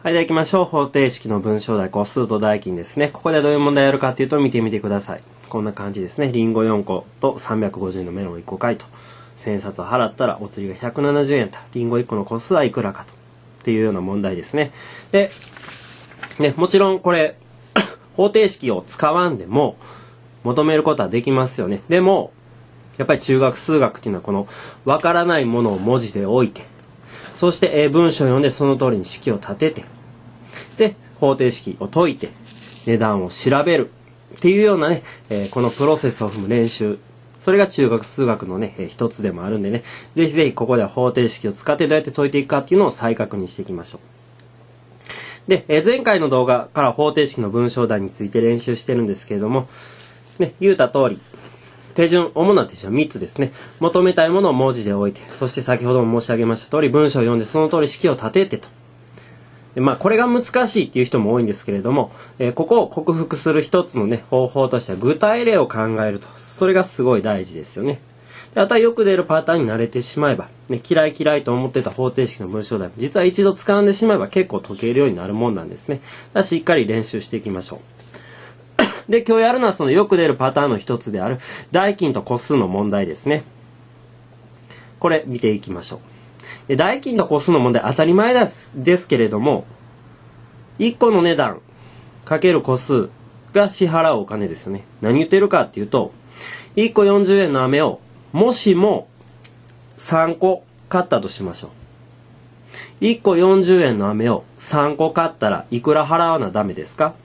はい、では行きましょう。方程式の文章題、個数と代金ですね。ここでどういう問題やるかっていうと見てみてください。こんな感じですね。リンゴ4個と350円のメロン1個買いと。1000円札を払ったらお釣りが170円と。リンゴ1個の個数はいくらかと。っていうような問題ですね。で、もちろんこれ、方程式を使わんでも求めることはできますよね。でも、やっぱり中学数学っていうのはこのわからないものを文字で置いて、そして文章を読んでその通りに式を立てて、で方程式を解いて値段を調べるっていうようなね、このプロセスを踏む練習、それが中学数学のね、一つでもあるんでね、ぜひぜひここでは方程式を使ってどうやって解いていくかっていうのを再確認していきましょう。で、前回の動画から方程式の文章題について練習してるんですけれども、言うた通り主な手順は3つですね。求めたいものを文字で置いて、そして先ほども申し上げました通り文章を読んでその通り式を立ててと。でこれが難しいっていう人も多いんですけれども、ここを克服する一つのね、方法としては具体例を考えると。それがすごい大事ですよね。で、あとはよく出るパターンに慣れてしまえば、嫌いと思ってた方程式の文章題も実は一度掴んでしまえば結構解けるようになるもんなんですね。しっかり練習していきましょう。で、今日やるのはそのよく出るパターンの一つである代金と個数の問題ですね。これ見ていきましょう。で、代金と個数の問題当たり前ですけれども、1個の値段かける個数が支払うお金ですよね。何言ってるかっていうと、1個40円の飴をもしも3個買ったとしましょう。1個40円の飴を3個買ったらいくら払わなダメですか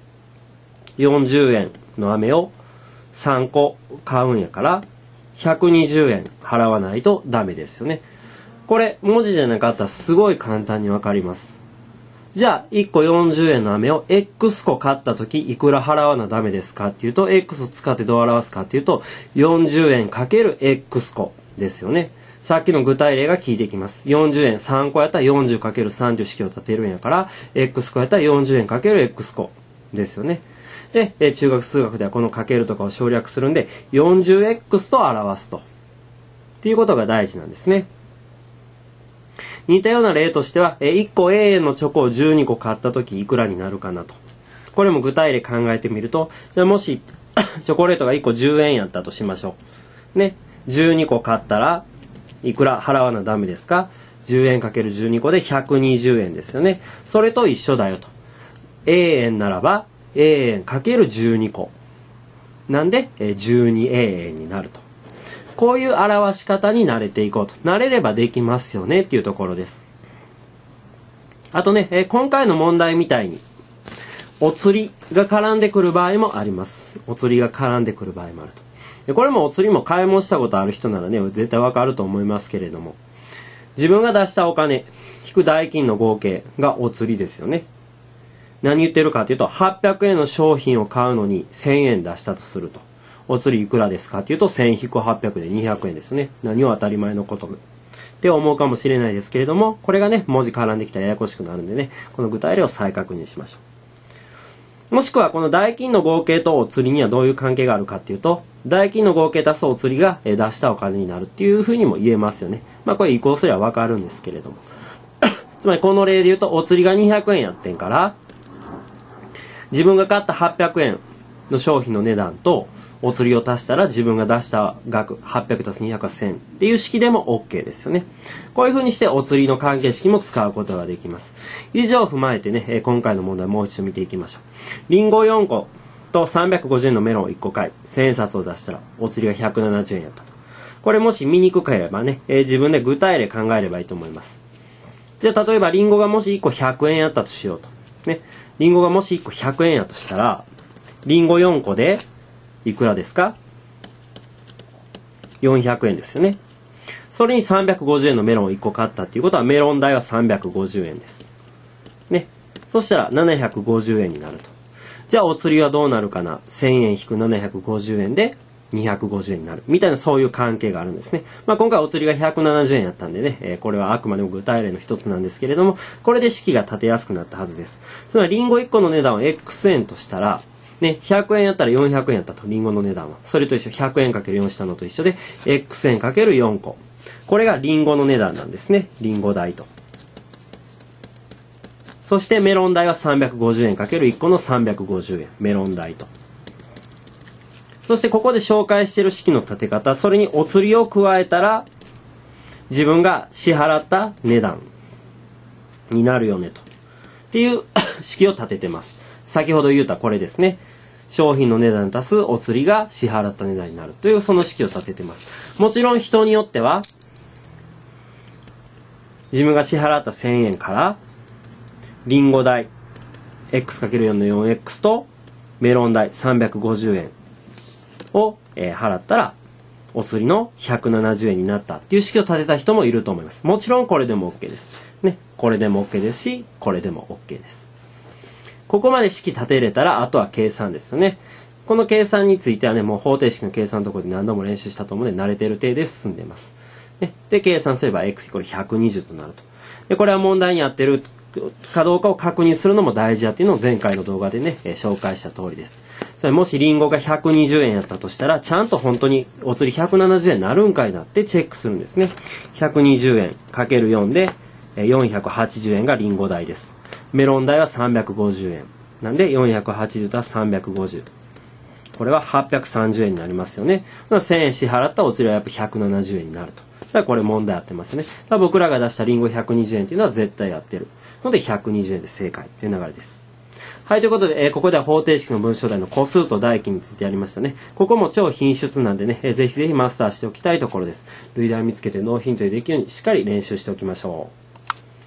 ？40円の飴を3個買うんやから120円払わないとダメですよね。これ文字じゃなかったらすごい簡単にわかります。じゃあ1個40円の飴を X 個買った時いくら払わなダメですかっていうと、 X を使ってどう表すかっていうと40円かける X 個ですよね。さっきの具体例が効いてきます。40円3個やったら 40×3 という式を立てるんやから X 個やったら40円かける X 個ですよね。で、中学数学ではこのかけるとかを省略するんで 40x と表すとっていうことが大事なんですね。似たような例としては1個 A 円のチョコを12個買った時いくらになるかなと。これも具体例考えてみると、じゃあもしチョコレートが1個10円やったとしましょうね。12個買ったらいくら払わなダメですか？ 10 円かける12個で120円ですよね。それと一緒だよと。A 円ならばA 円かける12個なんで 12A 円になると。こういう表し方に慣れていこうと。慣れればできますよねっていうところです。あとね、今回の問題みたいにお釣りが絡んでくる場合もあります。お釣りが絡んでくる場合もあると。でこれもお釣りも買い物したことある人ならね絶対わかると思いますけれども、自分が出したお金引く代金の合計がお釣りですよね。何言ってるかというと、800円の商品を買うのに1000円出したとすると、お釣りいくらですかというと 1000-800 で200円ですね。何を当たり前のことって思うかもしれないですけれども、これがね文字絡んできたらややこしくなるんでね、この具体例を再確認しましょう。もしくはこの代金の合計とお釣りにはどういう関係があるかっていうと、代金の合計足すお釣りが出したお金になるっていうふうにも言えますよね。これ移行すればわかるんですけれどもつまりこの例で言うとお釣りが200円やってんから、自分が買った800円の商品の値段とお釣りを足したら自分が出した額800足す200は1000っていう式でも OK ですよね。こういう風にしてお釣りの関係式も使うことができます。以上を踏まえてね、今回の問題もう一度見ていきましょう。リンゴ4個と350円のメロンを1個買い1000円札を出したらお釣りが170円やったと。これもし見にくければね、自分で具体例考えればいいと思います。じゃあ例えばリンゴがもし1個100円やったとしようとね。リンゴがもし1個100円やとしたら、リンゴ4個でいくらですか？ 400 円ですよね。それに350円のメロンを1個買ったっていうことはメロン代は350円ですね。そしたら750円になると。じゃあお釣りはどうなるかな。1000円引く750円で250円になるみたいな、そういう関係があるんですね。今回お釣りが170円やったんでね、これはあくまでも具体例の一つなんですけれども、これで式が立てやすくなったはずです。つまりリンゴ1個の値段を X 円としたらね、100円やったら400円やったと、リンゴの値段はそれと一緒、100円 ×4 したのと一緒で X 円 ×4 個、これがリンゴの値段なんですね。リンゴ代と。 そしてメロン代は350円かける1個の350円。メロン代と。そしてここで紹介している式の立て方、それにお釣りを加えたら、自分が支払った値段になるよねと。っていう式を立ててます。先ほど言ったこれですね。商品の値段足すお釣りが支払った値段になるというその式を立ててます。もちろん人によっては、自分が支払った1000円から、リンゴ代 x×4 の 4x とメロン代350円を、払ったらお釣りの170円になったっていう式を立てた人もいると思います。もちろんこれでも OK です。ね。これでも OK ですし、これでも OK です。ここまで式立てれたら、あとは計算ですよね。この計算についてはね、もう方程式の計算のところで何度も練習したと思うので、慣れている程度で進んでいます。ね。で、計算すれば x=120 となると。で、これは問題に合ってるかどうかを確認するのも大事だっていうのを前回の動画でね、紹介した通りです。それもしリンゴが120円やったとしたら、ちゃんと本当にお釣り170円になるんかいなってチェックするんですね。120円 ×4 で480円がリンゴ代です。メロン代は350円。なんで480足す350。これは830円になりますよね。1000円支払ったお釣りはやっぱ170円になると。だからこれ問題合ってますよね。だから僕らが出したリンゴ120円っていうのは絶対合ってる。ので120円で正解という流れです。はい、ということで、ここでは方程式の文章題の個数と代金についてやりましたね。ここも超品質なんでね、ぜひぜひマスターしておきたいところです。類題を見つけてノーヒントでできるようにしっかり練習しておきましょう。